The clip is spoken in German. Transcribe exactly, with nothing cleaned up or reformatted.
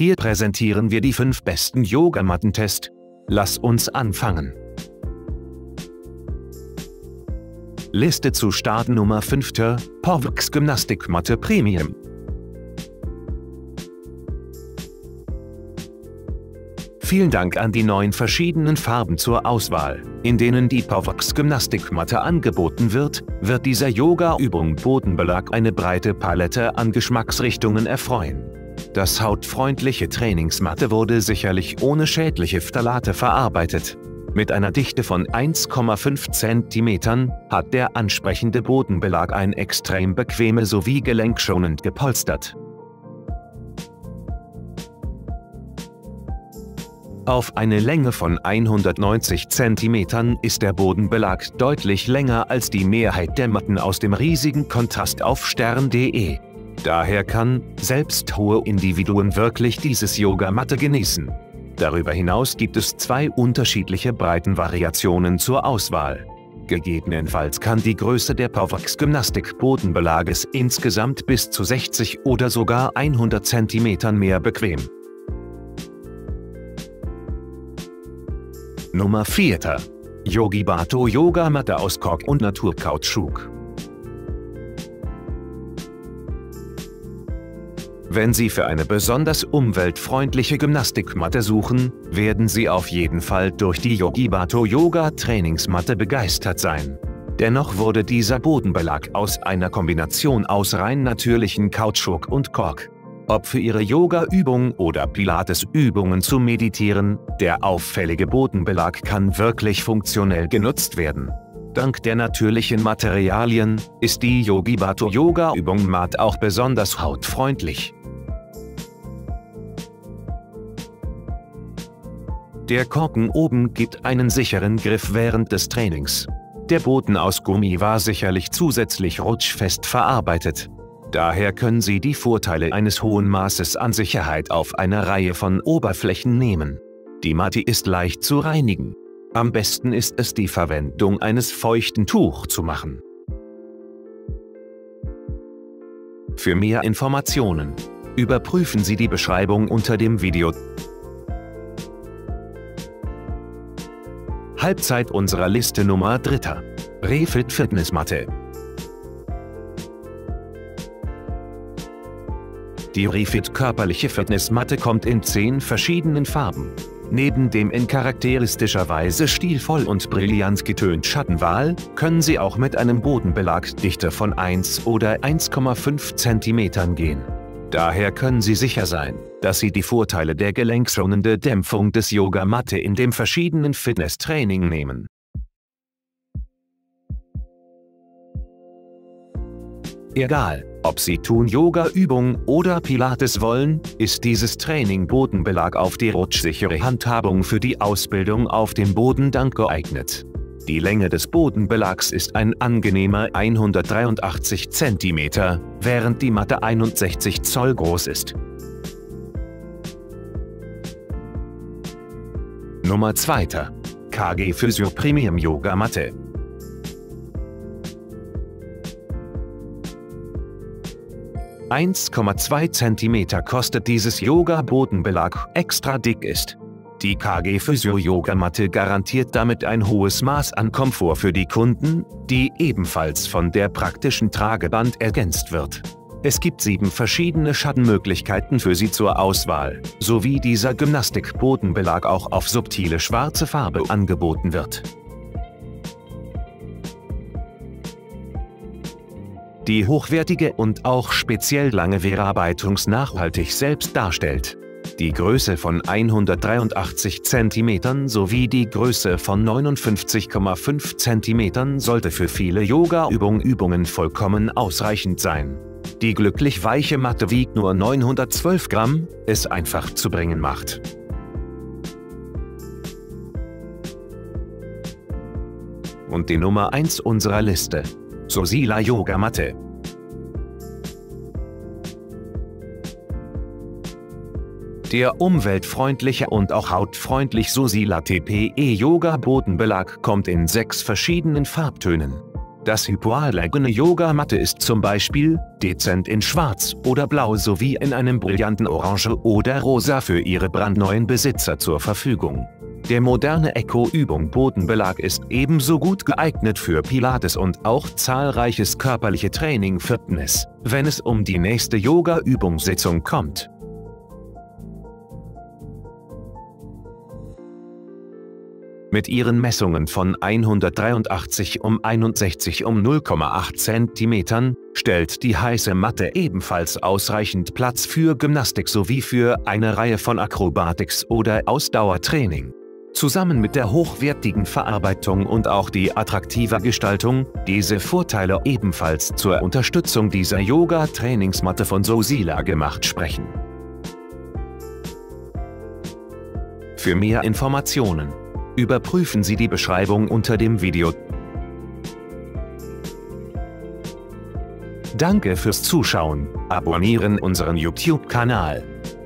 Hier präsentieren wir die fünf besten Yogamatten-Tests. Lass uns anfangen. Liste zu Start Nummer fünf. Porvex Gymnastikmatte Premium. Vielen Dank an die neun verschiedenen Farben zur Auswahl, in denen die Porvex Gymnastikmatte angeboten wird, wird dieser Yoga-Übung Bodenbelag eine breite Palette an Geschmacksrichtungen erfreuen. Das hautfreundliche Trainingsmatte wurde sicherlich ohne schädliche Phthalate verarbeitet. Mit einer Dichte von eins Komma fünf Zentimetern hat der ansprechende Bodenbelag ein extrem bequeme sowie gelenkschonend gepolstert. Auf eine Länge von hundertneunzig Zentimetern ist der Bodenbelag deutlich länger als die Mehrheit der Matten aus dem riesigen Kontrast auf stern punkt de. Daher kann selbst hohe Individuen wirklich dieses Yogamatte genießen. Darüber hinaus gibt es zwei unterschiedliche Breitenvariationen zur Auswahl. Gegebenenfalls kann die Größe der Porvex Gymnastik Bodenbelages insgesamt bis zu sechzig oder sogar hundert Zentimetern mehr bequem. Nummer vier. Yogibato Yogamatte aus Kork und Naturkautschuk. Wenn Sie für eine besonders umweltfreundliche Gymnastikmatte suchen, werden Sie auf jeden Fall durch die Yogibato Yoga Trainingsmatte begeistert sein. Dennoch wurde dieser Bodenbelag aus einer Kombination aus rein natürlichen Kautschuk und Kork. Ob für Ihre Yoga-Übung oder Pilates-Übungen zu meditieren, der auffällige Bodenbelag kann wirklich funktionell genutzt werden. Dank der natürlichen Materialien ist die Yogibato Yoga-Übung Mat auch besonders hautfreundlich. Der Korken oben gibt einen sicheren Griff während des Trainings. Der Boden aus Gummi war sicherlich zusätzlich rutschfest verarbeitet. Daher können Sie die Vorteile eines hohen Maßes an Sicherheit auf einer Reihe von Oberflächen nehmen. Die Matte ist leicht zu reinigen. Am besten ist es, die Verwendung eines feuchten Tuchs zu machen. Für mehr Informationen überprüfen Sie die Beschreibung unter dem Video. Halbzeit unserer Liste Nummer drei. Refit Fitnessmatte. Die Refit körperliche Fitnessmatte kommt in zehn verschiedenen Farben. Neben dem in charakteristischer Weise stilvoll und brillant getönten Schattenwal können Sie auch mit einem Bodenbelagdichte von eins oder eins Komma fünf Zentimetern gehen. Daher können Sie sicher sein, dass Sie die Vorteile der gelenkschonenden Dämpfung des Yogamatte in dem verschiedenen Fitnesstraining nehmen. Egal, ob Sie tun Yoga-Übung oder Pilates wollen, ist dieses Training Bodenbelag auf die rutschsichere Handhabung für die Ausbildung auf dem Boden dank geeignet. Die Länge des Bodenbelags ist ein angenehmer hundertdreiundachtzig Zentimeter, während die Matte einundsechzig Zoll groß ist. Nummer zwei. K G Physio Premium Yogamatte. eins Komma zwei Zentimeter kostet dieses Yoga-Bodenbelag, extra dick ist. Die K G Physio Yogamatte garantiert damit ein hohes Maß an Komfort für die Kunden, die ebenfalls von der praktischen Trageband ergänzt wird. Es gibt sieben verschiedene Schattenmöglichkeiten für Sie zur Auswahl, sowie dieser Gymnastik-Bodenbelag auch auf subtile schwarze Farbe angeboten wird. Die hochwertige und auch speziell lange Verarbeitungsnachhaltig selbst darstellt. Die Größe von hundertdreiundachtzig Zentimetern sowie die Größe von neunundfünfzig Komma fünf Zentimetern sollte für viele Yoga-Übungen Übungen vollkommen ausreichend sein. Die glücklich weiche Matte wiegt nur neunhundertzwölf Gramm, es einfach zu bringen macht. Und die Nummer eins unserer Liste. Sosila Yogamatte. Der umweltfreundliche und auch hautfreundlich Sosila T P E Yoga Bodenbelag kommt in sechs verschiedenen Farbtönen. Das hypoallergene Yogamatte ist zum Beispiel dezent in Schwarz oder Blau sowie in einem brillanten Orange oder Rosa für Ihre brandneuen Besitzer zur Verfügung. Der moderne Eco-Übung Bodenbelag ist ebenso gut geeignet für Pilates und auch zahlreiches körperliche Training Fitness, wenn es um die nächste Yoga-Übungssitzung kommt. Mit ihren Messungen von hundertdreiundachtzig um einundsechzig um null Komma acht Zentimetern stellt die heiße Matte ebenfalls ausreichend Platz für Gymnastik sowie für eine Reihe von Akrobatiks- oder Ausdauertraining. Zusammen mit der hochwertigen Verarbeitung und auch die attraktive Gestaltung, diese Vorteile ebenfalls zur Unterstützung dieser Yoga-Trainingsmatte von Sosila gemacht sprechen. Für mehr Informationen überprüfen Sie die Beschreibung unter dem Video. Danke fürs Zuschauen, abonnieren unseren YouTube-Kanal.